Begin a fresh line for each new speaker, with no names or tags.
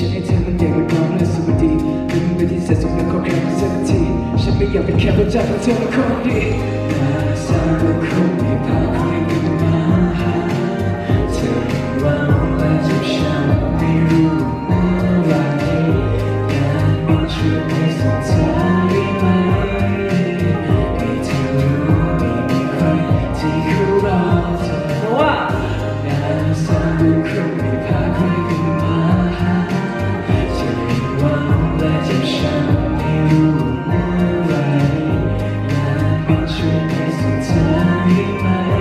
ฉันให้เธอมันเด็กกว่าน้องและสวัสดีไม่มีปฏิเสธสุขและขอแค่เพื่อนสักทีฉันไม่อยากเป็นแค่พระเจ้าของเธอเป็นคนดีน่าเศร้าก็คงไม่พาใครกันมาหาเธอหวังและเจ็บช้ำไม่รู้เมื่อไหร่อยากมีช่วยให้สุดท้ายได้ไหมให้เธอรู้ไม่มีใครที่เขารอเธอเพราะว่าน่าเศร้าก็คงไม่พาใครกันมาหาเธอหวังและเจ็บช้ำไม่รู้เมื่อไหร่อยากมีช่วยให้สุดท้ายได้ไหม